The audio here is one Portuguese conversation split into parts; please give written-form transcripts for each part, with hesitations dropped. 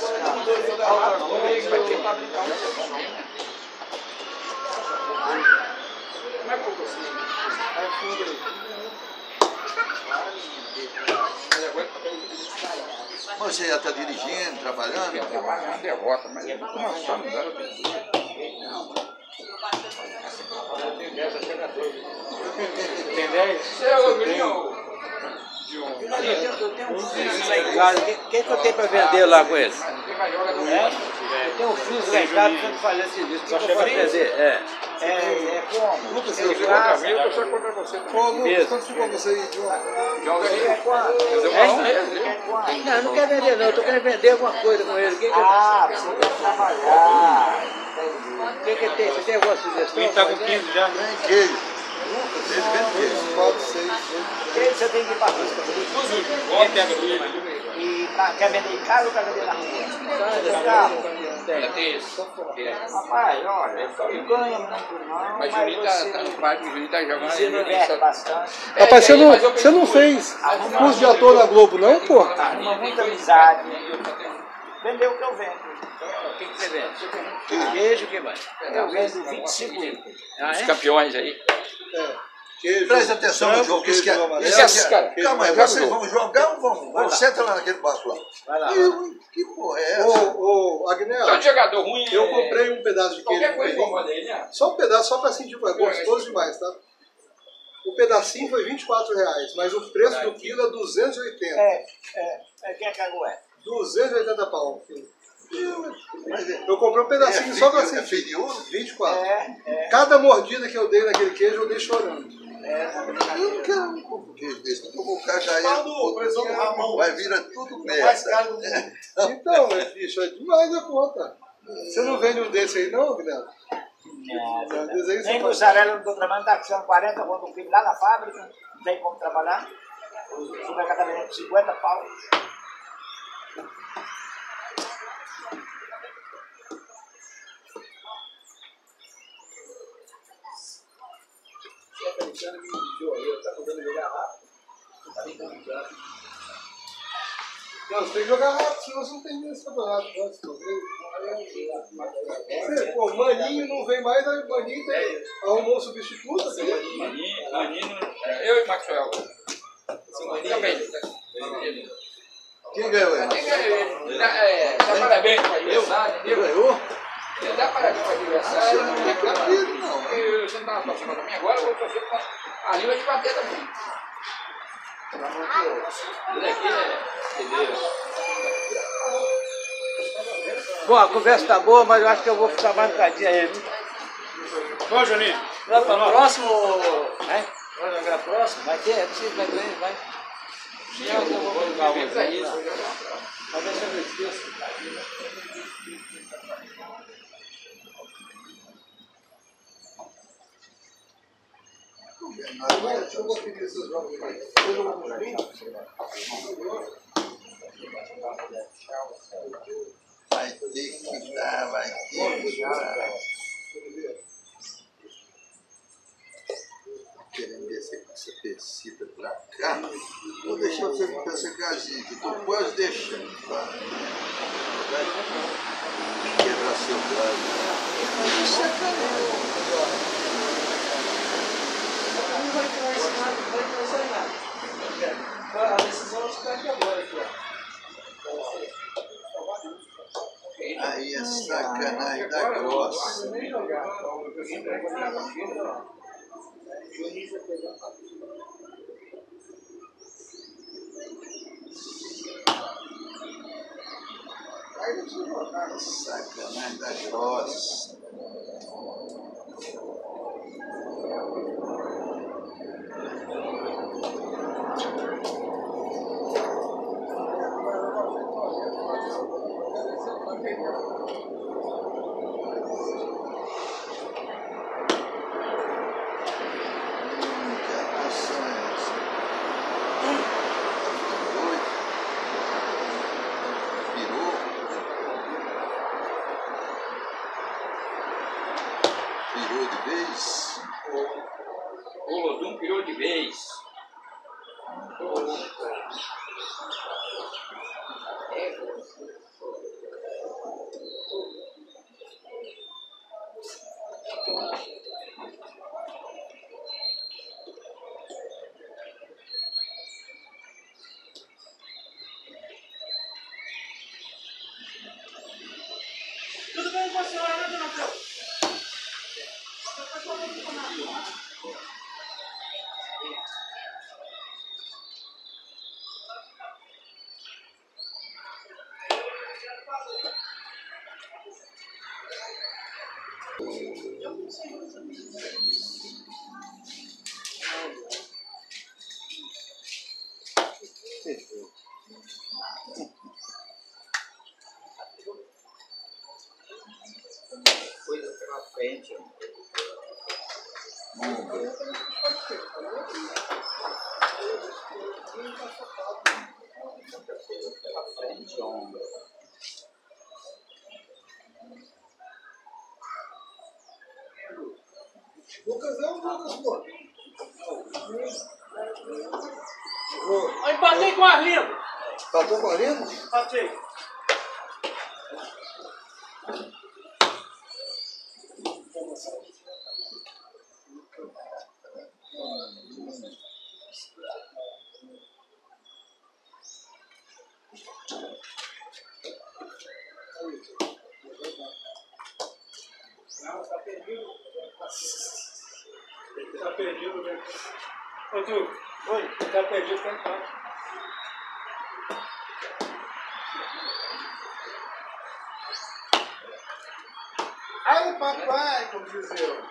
Você já está dirigindo, trabalhando? Trabalhando, derrota, mas é muito uma só, não dá. Tem 10? Eu tenho um freezer lá em casa. O que eu tenho para vender lá com ele? Eu tenho um freezer lá em casa para fazer serviço. O que eu posso vender? É como? Lucas, você jogou comigo, eu só contra você. Ô, Lucas, quanto ficou você aí, Joga aí. É quanto? Eu dou uma Não, não quero vender não. Eu estou querendo vender alguma coisa com ele. Ah, você quer trabalhar. O que tem? Você tem alguma sugestão? Ele está com 15 já. Tem queijo. Lucas, ele vende queijo. 4, 6, 8. Você tem que ir para a busca. Quem pega tudo? E quer vender em casa ou quer vender na rua? Tem carro? Tem isso. Rapaz, olha, não ganha muito não, Mas o mas Juninho você tá jogando se diverte bastante. Rapaz, você não fez curso de ator na Globo, não, pô? Arruma muita amizade. Vendeu o que eu vendo. O que você vende? Queijo, o que mais? Eu vendo 25 euros. Os campeões aí. Queijo, Presta atenção no jogo. Isso que é, Esquece, cara. Calma aí, vocês vão jogar ou vão? Vamos, senta lá naquele barco lá. Vai lá. Que porra é essa? Ô, Agnel, Todo jogador ruim eu comprei um pedaço de queijo. Qualquer coisa incomoda ele, né? Só um pedaço, só pra sentir, é gostoso demais, tá? O pedacinho foi R$24, mas o preço do quilo é 280. Quem é cagué? 280 pau, filho. Eu comprei um pedacinho só pra sentir. Filho de ouro? 24. Cada mordida que eu dei naquele queijo, eu dei chorando. Eu não quero um queijo desse. Eu vou cagar Quando pressão do Ramon. vai virar tudo Mais merda. caro do mundo. Então, bicho, é demais a conta. Você não vende um desse aí, não, Guilherme? Nem mussarela no contrabando está custando 40 quando um quilo lá na fábrica, não tem como trabalhar. O supermercado está vendendo 50 pau. Não, você tem que jogar rápido, senão você não termina esse campeonato. Pô, Maninho não vem mais, aí Maninho arrumou um substituto. Maninho, eu e o Maxwell. Também. Quem ganhou aí? Quem ganhou? Dá parabéns para o adversário, entendeu? Ganhou? Dá parabéns para o adversário. Você não reclama dele, não. Você não estava torcendo para mim agora, eu vou torcer para a língua de bater também. Isso aqui é entendeu? Bom, a conversa tá boa, mas eu acho que eu vou ficar mais um bocadinho aí. Ô, Juninho. Vai para o próximo? Vai? Vai jogar próximo? Vai ter? É possível, vai ter, vai. Eu vou jogar um. Mas deixa eu esqueço. Deixa eu conferir esses jogos aí. Vai ter que dar, vai ter que dar. Querendo descer com essa tecida pra cá. Vou deixar você com essa casinha aqui. Tô quase deixando, tá? Vai quebrar seu braço. Mas isso é canela. A decisão está aqui agora, aqui, ó. Aí é sacanagem da grossa. Sacanagem da grossa. Pirou de vez? O Lodum pirou de vez. Coisa pela frente, ó. Pela frente, ombro. Lucas é o Lucas, pô. Eu empatei com o Arlindo. Empatou com o Arlindo? Empatei. Tá perdido, né? Ô, tu. Oi. Tá perdido, tá empate. Ai, papai, como diz eu.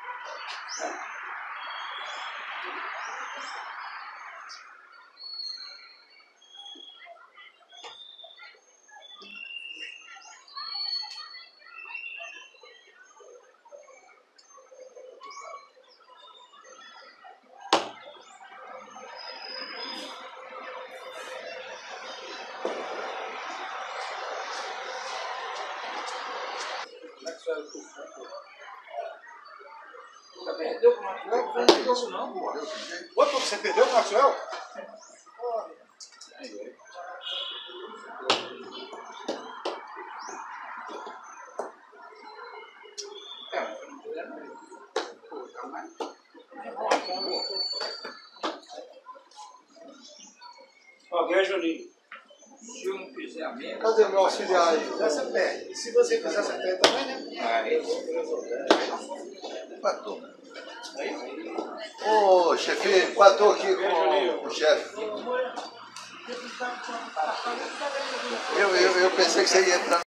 Você perdeu com o Maxwell? Não perdeu isso não, pô. Ô, você perdeu o Maxwell? Ó, ganha Juninho. Se eu não fizer a mesma... Cadê meu auxiliar aí? Você perde. Se você fizer, você perde também, né? Empatou. Ô, chefe, empatou aqui com o chefe. Eu pensei que você ia entrar.